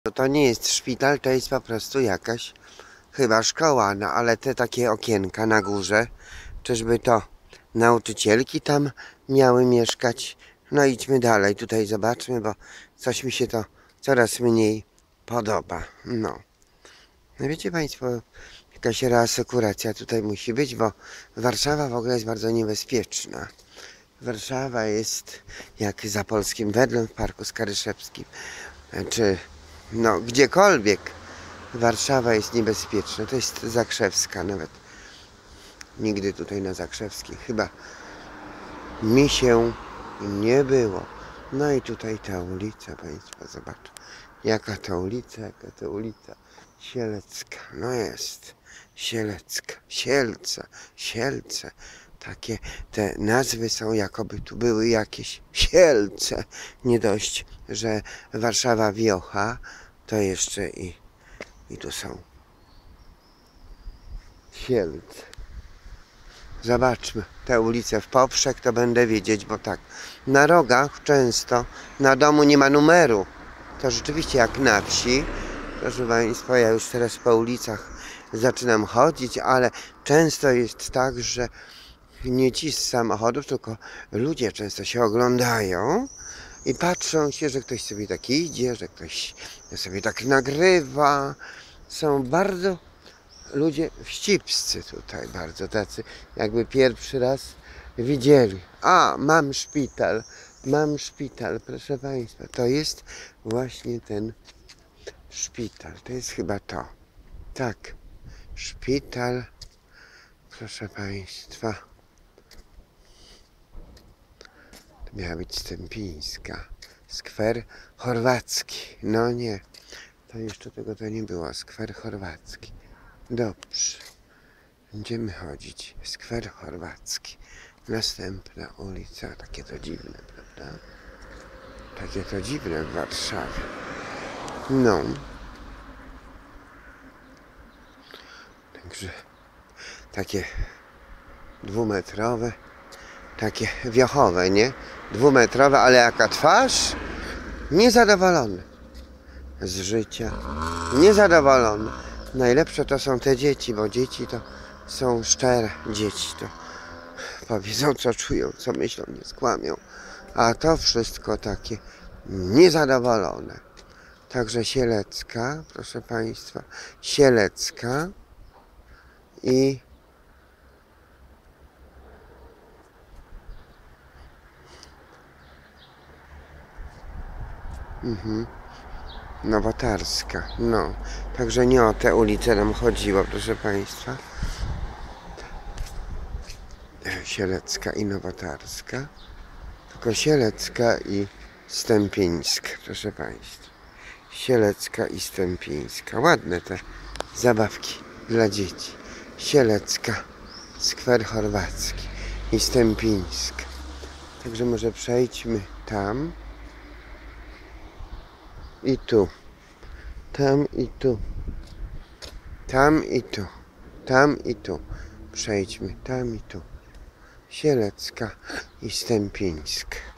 To nie jest szpital, to jest po prostu jakaś chyba szkoła, no ale te takie okienka na górze, czyżby to nauczycielki tam miały mieszkać? No idźmy dalej, tutaj zobaczmy, bo coś mi się to coraz mniej podoba. No wiecie Państwo, jakaś reasekuracja tutaj musi być, bo Warszawa w ogóle jest bardzo niebezpieczna. Warszawa jest jak za Polskim Wedlem w Parku Skaryszewskim, czy no gdziekolwiek Warszawa jest niebezpieczna. To jest Zakrzewska nawet. Nigdy tutaj na Zakrzewskiej chyba mi się nie było. No i tutaj ta ulica, Państwo zobaczą. Jaka to ulica, jaka to ulica. Sielecka, no jest. Sielecka, Sielce, Sielce. Takie te nazwy są, jakoby tu były jakieś Sielce. Nie dość, że Warszawa wiocha, to jeszcze i tu są Sielce. Zobaczmy tę ulicę w poprzek, to będę wiedzieć, bo tak, na rogach często na domu nie ma numeru. To rzeczywiście jak na wsi. Proszę Państwa, ja już teraz po ulicach zaczynam chodzić, ale często jest tak, że nie ci z samochodów, tylko ludzie często się oglądają i patrzą się, że ktoś sobie tak idzie, że ktoś sobie tak nagrywa. Są bardzo ludzie wścibscy tutaj, bardzo tacy, jakby pierwszy raz widzieli. A, mam szpital, proszę Państwa, to jest właśnie ten szpital, to jest chyba to. Tak, szpital, proszę Państwa. To miała być Stępińska. Skwer chorwacki. No nie, to jeszcze tego to nie było. Skwer chorwacki. Dobrze. Będziemy chodzić. Skwer chorwacki. Następna ulica. Takie to dziwne, prawda? Takie to dziwne w Warszawie. No. Także takie dwumetrowe, takie wiochowe, nie? Dwumetrowe, ale jaka twarz? Niezadowolony z życia. Niezadowolony. Najlepsze to są te dzieci, bo dzieci to są szczere dzieci. To powiedzą, co czują, co myślą, nie skłamią. A to wszystko takie niezadowolone. Także Sielecka, proszę Państwa, Sielecka i Nowotarska, no. Także nie o tę ulicę nam chodziło, proszę Państwa. Sielecka i Nowotarska. Tylko Sielecka i Stępińska, proszę Państwa. Sielecka i Stępińska. Ładne te zabawki dla dzieci. Sielecka, skwer chorwacki i Stępińska. Także może przejdźmy tam i tu. Tam i tu. Tam i tu. Tam i tu. Przejdźmy tam i tu. Sielecka i Stępińska.